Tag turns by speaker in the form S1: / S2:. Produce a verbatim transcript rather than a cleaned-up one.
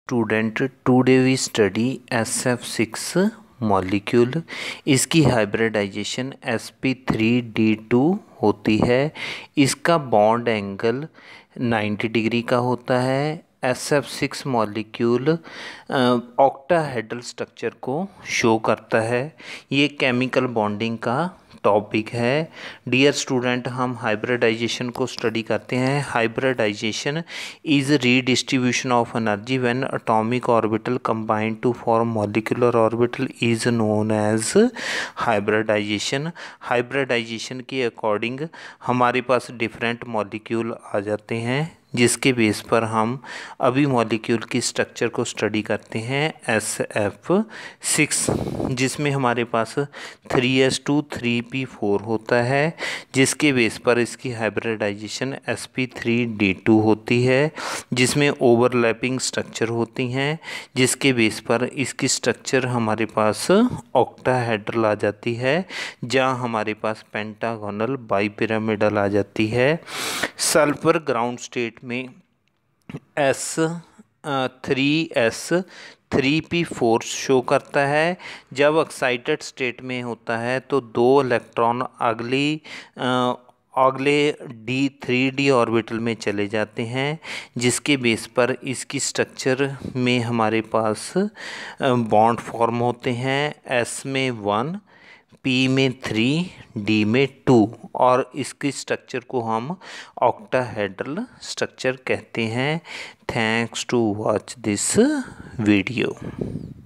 S1: Student today we study S F six molecule. इसकी hybridization S P three D two होती है। इसका bond angle ninety degree का होता है। S F six molecule octahedral structure को शो करता है। ये केमिकल बॉन्डिंग का टॉपिक है। डियर स्टूडेंट, हम हाइब्रिडाइजेशन को स्टडी करते हैं। Hybridization is redistribution of energy when atomic orbital combine to form molecular orbital is known as hybridization. Hybridization के अकॉर्डिंग हमारे पास डिफरेंट मॉलिक्यूल आ जाते हैं, जिसके बेस पर हम अभी मॉलिक्यूल की स्ट्रक्चर को स्टडी करते हैं एस एफ सिक्स, जिसमें हमारे पास three S two three P four होता है, जिसके बेस पर इसकी hybridization S P three D two होती है, जिसमें ओवरलैपिंग स्ट्रक्चर होती हैं, जिसके बेस पर इसकी स्ट्रक्चर हमारे पास ऑक्टाहेड्रल आ जाती है, जहाँ हमारे पास पेंटागोनल बाईपिरामिडल आ जाती है। सल्फर ग्राउंड स्टेट में S three S three P four show करता है। जब एक्साइटेड स्टेट में होता है तो दो इलेक्ट्रॉन अगली अगले डी थ्री डी ऑर्बिटल में चले जाते हैं, जिसके बेस पर इसकी स्ट्रक्चर में हमारे पास बॉन्ड फॉर्म होते हैं। एस में वन, पी में थ्री, डी में टू, और इसकी स्ट्रक्चर को हम ऑक्टाहेड्रल स्ट्रक्चर कहते हैं। Thanks to watch this video.